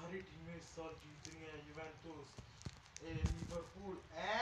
सारी टीमें इस साल जीत रही हैं, यूवेंटस, लिवरपूल